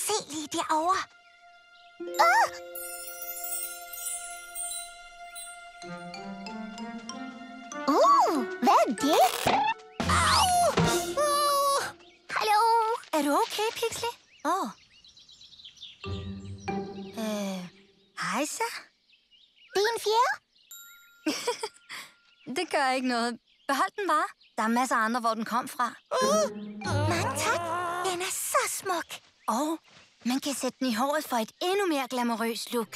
Se lige derovre. Hvad er det? Au! Hallo? Er du okay, Pixley? Hej så. Det er en fjerde? Det gør ikke noget. Behold den bare. Der er masser af andre, hvor den kom fra. Mange tak. Den er så smuk. Og man kan sætte den i håret for et endnu mere glamourøst look.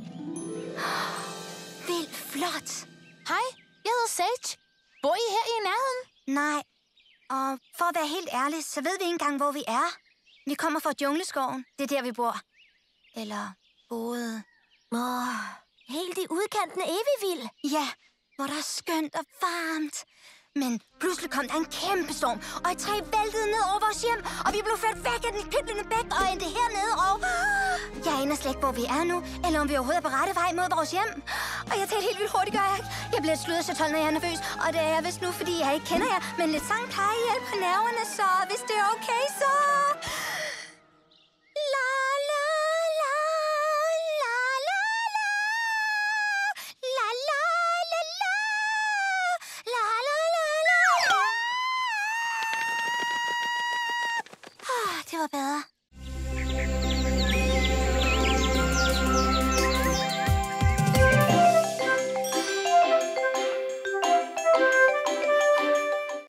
Vildt flot. Hej, jeg hedder Sage. Bor I her i nærheden? Nej, og for at være helt ærlig, så ved vi ikke engang, hvor vi er. Vi kommer fra Jungleskoven. Det er der, vi bor. Eller boede. Helt i udkanten af Evivild. Ja, hvor der er skønt og varmt. Men pludselig kom der en kæmpe storm, og et træ væltede ned over vores hjem, og vi blev ført væk af den piblende bæk og endte hernede, og jeg aner slet ikke, hvor vi er nu, eller om vi overhovedet er på rette vej mod vores hjem. Og jeg tager helt vildt hurtigt, gør jeg ikke? Jeg bliver slået så tolv, når jeg er nervøs, og det er jeg vist nu, fordi jeg ikke kender jer, men lidt sang plejer hjælp på nerverne, så hvis det er okay, så